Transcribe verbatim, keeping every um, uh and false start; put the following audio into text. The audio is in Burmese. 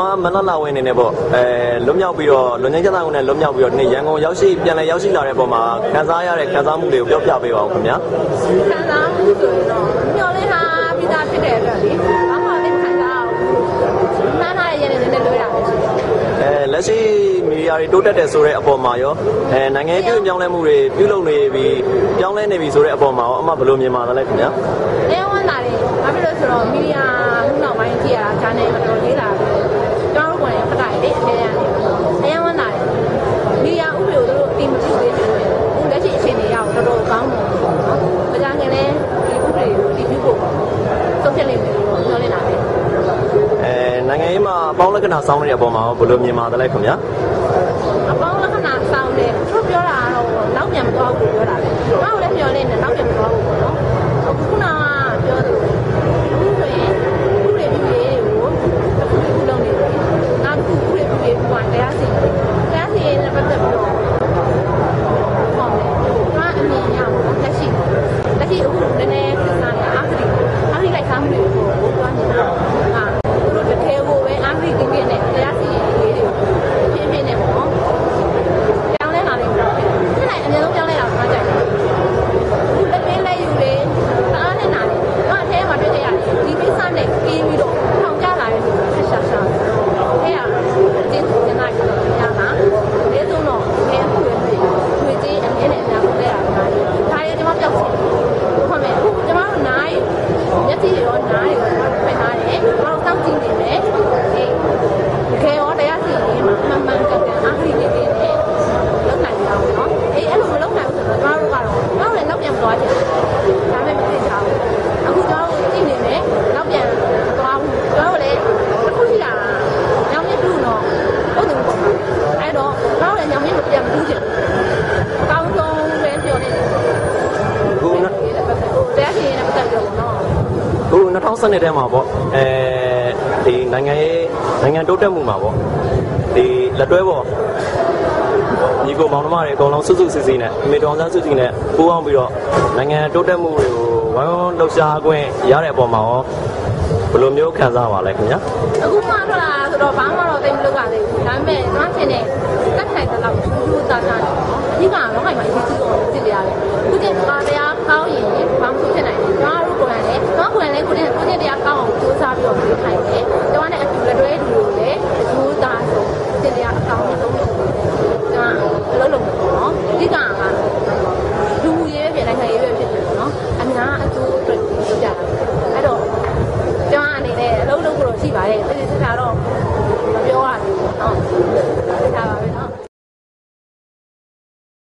မနလာဝင်နေနေပေါ့အဲလွတ်မြောက်ပြီးတော့လွန်ငင်းချက်သားကုန်းနဲ့လွတ်မြောက်ပြီးတော့ဒီနေ့ရန်ကုန်ရောက်ရှိပြန်လည်ရောက်ရှိလာတဲ့ပုံမှာခံစားရတဲ့ခံစားမှုတွေကိုပြောပြပေးပါဦးခင်ဗျာခံစားမှုဆိုရင်တော့မျောလင်းထားပြီးသားဖြစ်တဲ့အတွက်လေဘာမှလည်းခံစားအောင်နားနာရဲ့ရနေနေလွှဲတာပဲရှိတယ်အဲလက်ရှိမီဒီယာတွေတိုးတက်တယ်ဆိုတဲ့အပေါ်မှာရောအဲနိုင်ငံရေးပြုပြောင်းလဲမှုတွေပြုလုပ်နေပြီးပြောင်းလဲနေပြီဆိုတဲ့အပေါ်မှာရောအမှဘယ်လိုမြင်ပါသလဲခင်ဗျာအဲဝမ်းသာတယ်ဘာဖြစ်လို့ဆိုတော့မီဒီယာခုနောက်ပိုင်းကြည့်ရတာဂျာနယ်မတော်လေးလာတယ်ကျွန်တော်တို့ကလည်းဖတ်တာလေအထဲရတယ်အဲဝမ်းသာတယ်မီဒီယာဥပဒေကိုတို့အတင်မပြုသေးဘူးအခုလက်ရှိအခြေအနေရအောင်တော်တော်ကောင်းတယ်နော်။ကြာငယ်လဲဒီဥပဒေကိုတည်ပြုဖို့ဆုံးဖြတ်နိုင်မယ်လို့ပြောနေတာပဲအဲနိုင်ငံရေးမှာအပေါင်းလက္ခဏာစောင်းနေတဲ့အပေါ်မှာဘယ်လိုမြင်ပါသလဲခင်ဗျာအပေါင်းလက္ခဏာစောင်းတယ်သူပြောတာကတော့နောက်ပြန်မသွားဘူးပြောတာပဲ။နောက်လည်းပြောနေတယ်နောက်ပြန်မသွားဘူးပေါ့နော်။အခုနကပြောသူအခုဆိုရင်ဥပဒေပြုရေးကိုအခုခုလုပ်နေတယ်။နောက်ခုဥပဒေပြုရေးကတရားစီရင်တရားစီရင်နဲ့ပတ်သက်ပြီးတော့ဟုတ်တယ်။ဘာအမြင်ရအောင်လက်ရှိလက်ရှိအခုနည်းနည်းစဉ်းစားရအားစိအားစိလိုက်စားမှုတွေကိုပြောနေတာဟာသူတို့တစ်ထဲကိုပဲအားစိကင်းကင်းနဲ့တရားစီရင်ရေးတွေကိုပြင်းပြင်းနဲ့ပေါ့။ပြောင်းလဲလာတယ်ပေါ့။ဒီနိုင်အများဆုံးပြောင်းလဲလာတာမှကြိုက်တယ်။အခုလက်ပင်းလက်ယူတွေအားနဲ့နာတယ်။အားထဲမှာတွေ့ကြရတယ်ဒီကိစ္စနဲ့ကင်းပြီးတော့ထောင်ကြလာတယ်ဆိုတာဆက်ရှာရှာ။အဲရအတင်းစင်လိုက်ရမှာ။ဒီဆုံးတော့အဲအခုပဲတွေ့တွေ့ချင်းအမြဲတမ်းအများဆုံးလဲတာပါ။ဒါရီကျွန်မပြောက်ချင်ဟုတ်မယ်အခုကျွန်တော်တို့နိုင်မျက်စိရောနားရောဖွင့်ထားတယ်ကျွန်တော်တောက်ကြည့်နေတယ်ဒီခေရောတရားစီရင်မှမှန်မှန်ကန်ကန်အားကြီးနေတယ်လောက်နိုင်ကြအောင်နော်အေးအဲ့လိုမလောက်နိုင်ဘူးဆိုတော့ကျွန်တော်တို့ကတော့နောက်လည်းနောက်ပြန်သွားချင်တယ်ဒါပေမဲ့မသိချဘူးအခုကျွန်တော်တို့ကြည့်နေမယ်နောက်ပြန်သွားဘူးကျွန်တော်တို့လည်းတစ်ခုရှိတာညောင်မြင့်တူတော့ဟုတ်တယ်ပေါ့အဲ့တော့နောက်လည်းညောင်မြင့်ကိုပြန်မတူးချင်ဘူးအကောင်းဆုံးပဲပြောနေတယ်ခုတရားစီရင်နဲ့ပတ်သက်ပြီးတော့နော်ခု၂၀၁၂ထဲမှာပေါ့အဲဒီနိုင်ငံရေးနိုင်ငံတိုးတက်မှုမှာပေါ့ဒီလက်တွဲပေါ့ညီကိုမောင်နှမတွေအကုန်လုံးစုစုစည်းစည်းနဲ့အမေတော်ဆန်းစုကြည်နဲ့ပူးပေါင်းပြီးတော့နိုင်ငံတိုးတက်မှုတွေကိုဝိုင်းဝန်းလှုပ်ရှားခွင့်ရတဲ့အပေါ်မှာရောဘယ်လိုမျိုးခံစားပါလဲခင်ဗျာအခုမှထွက်လာဆိုတော့ဘာမှတော့သိမလုပ်ပါသေးဘူးဒါပေမဲ့ကျွန်တော်ထင်တယ်တက်ထိုင်တဲ့လောက်ထူးထူးသားသားအဓိကတော့ခိုင်မှာအရေးကြီးဆုံးဖြစ်နေရတယ်ခုတင်ပါတရားကောင်းရင်ဘာမှဖြစ်နိုင်တယ်ကျွန်တော်တို့ကိုယ်တိုင်လည်းကျွန်တော်ကိုယ်တိုင်လည်းကိုယ်တင်ကိုယ်တင်တရားကောင်းအောင်စူးစမ်းပြီးတော့ပြေးထိုင်တယ်ကျွန်တော်နဲ့အတူလက်တွဲတူလို့လည်းအကျိုးသားဆုံးတင်တရားအကောင်းဆုံးဖြစ်တယ်ကျွန်တော်အလုပ်လုပ်မှာပေါ့နော်အဓိကကလူရေးပဲပြည်နိုင်ငံရေးပဲဖြစ်တယ်ပေါ့နော်အများအကျိုးအတွက်လုပ်ကြတာအဲ့တော့ကျွန်တော်အနေနဲ့အလုပ်လုပ်ဖို့ရှိပါတယ်တိတိကျကျတော့မပြောရဘူးเนาะဒါပါပဲเนาะ